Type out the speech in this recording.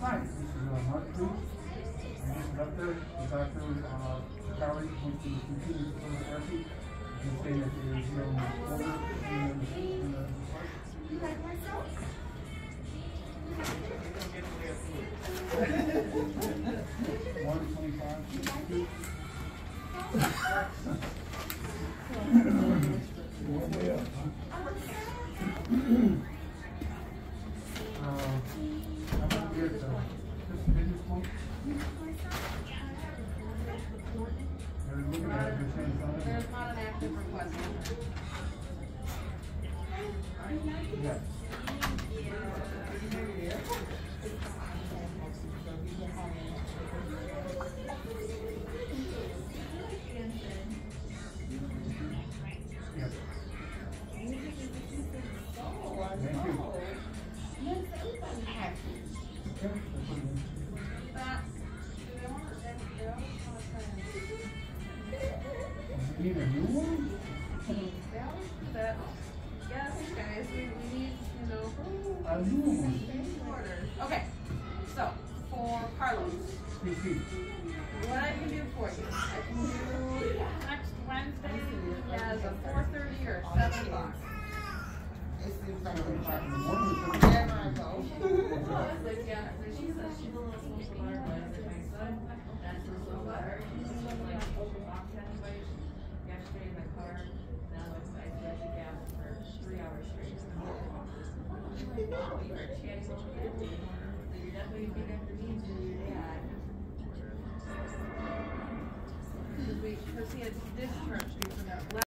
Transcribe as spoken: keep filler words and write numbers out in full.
Hi, this is uh, Mark Cruz. I just left there. The doctor, uh, Carrie, went to continue physical therapy. He said that there is no order in the, in the You like myself? one twenty-five. Uh, I'm gonna get uh, this business one. They're looking at it, they're saying something. There's not an active request. Yes. Yes. Thank you. Makes everybody happy. Okay, that's what it is. That, You need a new one? that, yes, guys, we, we need, you know, A new one. order. Okay, so, for Carlos, C C. what I can do for you, I can do next Wednesday, he has a four thirty or seven o'clock. Seven o'clock in the morning or seven There o'clock I in the go. afternoon? Like, yeah, she said she was supposed to learn Wednesday, so that's a little better. Like, walked anybody yesterday in the car, now it's, I feel like the gap for three hours straight. We were chatting over family, that's what you think after me, to your dad. Cause we, cause he had discharged me for that.